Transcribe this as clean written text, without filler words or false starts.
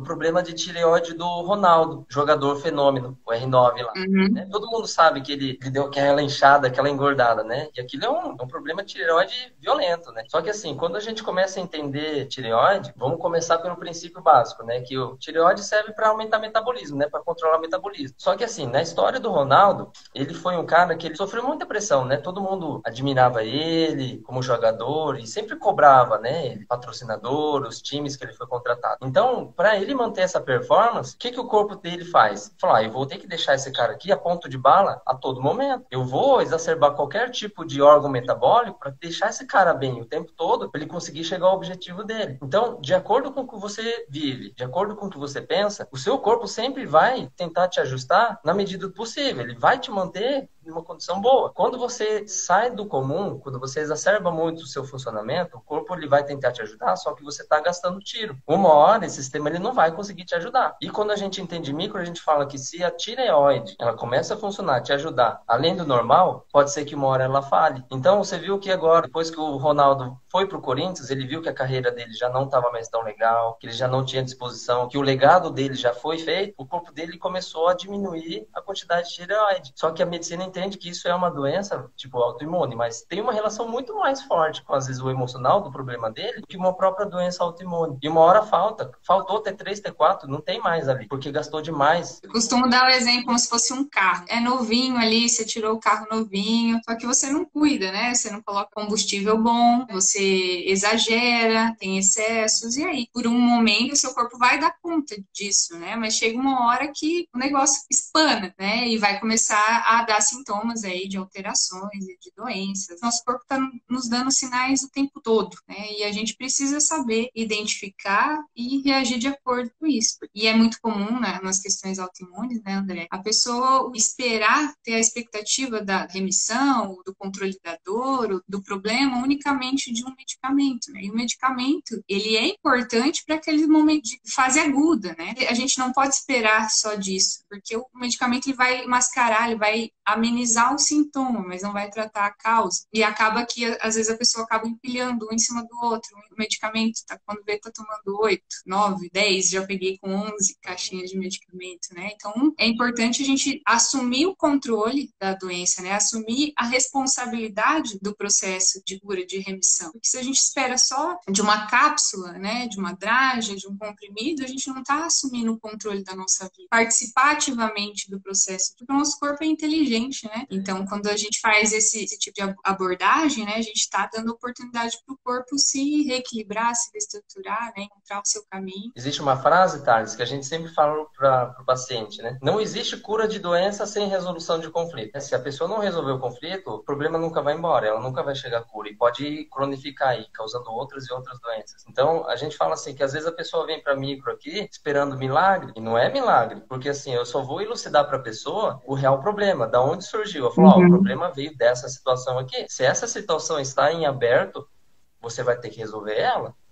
problema de tireoide do Ronaldo, jogador fenômeno, o R9 lá. Uhum. Né? Todo mundo sabe que ele deu aquela inchada, aquela engordada, né? E aquilo é um problema de tireoide violento, né? Só que assim, quando a gente começa a entender tireoide, vamos começar pelo princípio básico, né? Que o tireoide serve para aumentar o metabolismo, né? Para controlar o metabolismo. Só que assim, na história do Ronaldo, ele foi um cara que ele sofreu muita pressão, né? Todo mundo admirava ele como jogador e sempre cobrava, né? Ele, patrocinador, os times que ele foi contratado. Então, para ele manter essa performance, o que, que o corpo dele faz? Falar, eu vou ter que deixar esse cara aqui a ponto de bala a todo momento. Eu vou exacerbar qualquer tipo de órgão metabólico para deixar esse cara bem o tempo todo, para ele conseguir chegar ao objetivo dele. Então, de acordo com o que você vive, de acordo com o que você pensa, o seu corpo sempre vai tentar te ajustar na medida do possível. Ele vai te manter numa condição boa. Quando você sai do comum, quando você exacerba muito o seu funcionamento, o corpo ele vai tentar te ajudar, só que você está gastando tiro. Uma hora esse sistema ele não vai conseguir te ajudar. E quando a gente entende micro, a gente fala que se a tireoide ela começa a funcionar, te ajudar além do normal, pode ser que uma hora ela fale. Então você viu que agora, depois que o Ronaldo foi pro Corinthians, ele viu que a carreira dele já não estava mais tão legal, que ele já não tinha disposição, que o legado dele já foi feito, o corpo dele começou a diminuir a quantidade de tireoide. Só que a medicina entende que isso é uma doença, tipo, autoimune, mas tem uma relação muito mais forte com, às vezes, o emocional do problema dele do que uma própria doença autoimune. E uma hora faltou T3, T4, não tem mais ali, porque gastou demais. Eu costumo dar o exemplo como se fosse um carro. É novinho ali, você tirou o carro novinho, só que você não cuida, né? Você não coloca combustível bom, você exagera, tem excessos, e aí, por um momento, o seu corpo vai dar conta disso, né? Mas chega uma hora que o negócio espana, né? E vai começar a dar sintomas aí de alterações e de doenças. Nosso corpo está nos dando sinais o tempo todo, né? E a gente precisa saber identificar e reagir de acordo com isso. E é muito comum, né, nas questões autoimunes, né, André? A pessoa esperar ter a expectativa da remissão, do controle da dor, do problema, unicamente de um medicamento, né? E o medicamento, ele é importante para aquele momento de fase aguda, né? A gente não pode esperar só disso, porque o medicamento ele vai mascarar, ele vai amenizar o sintoma, mas não vai tratar a causa. E acaba que, às vezes, a pessoa acaba empilhando um em cima do outro. O medicamento, tá, quando vê, tá tomando 8, 9, 10, já peguei com 11 caixinhas de medicamento, né? Então, é importante a gente assumir o controle da doença, né? Assumir a responsabilidade do processo de cura, de remissão. Porque se a gente espera só de uma cápsula, né, de uma draga, de um comprimido, a gente não está assumindo o controle da nossa vida. Participar ativamente do processo, porque o nosso corpo é inteligente, né? Então, quando a gente faz esse tipo de abordagem, né, a gente está dando oportunidade para o corpo se reequilibrar, se reestruturar, né, encontrar o seu caminho. Existe uma frase, Thales, que a gente sempre fala para o paciente, né? Não existe cura de doença sem resolução de conflito. Se a pessoa não resolver o conflito, o problema nunca vai embora, ela nunca vai chegar à cura e pode cronificar aí, causando outras e outras doenças. Então, a gente fala assim, que às vezes a pessoa vem para micro aqui esperando milagre, e não é milagre, porque assim, eu só vou elucidar para a pessoa o real problema, da onde surgiu. Eu falo, o problema veio dessa situação aqui. Se essa situação está em aberto, você vai ter que resolver ela.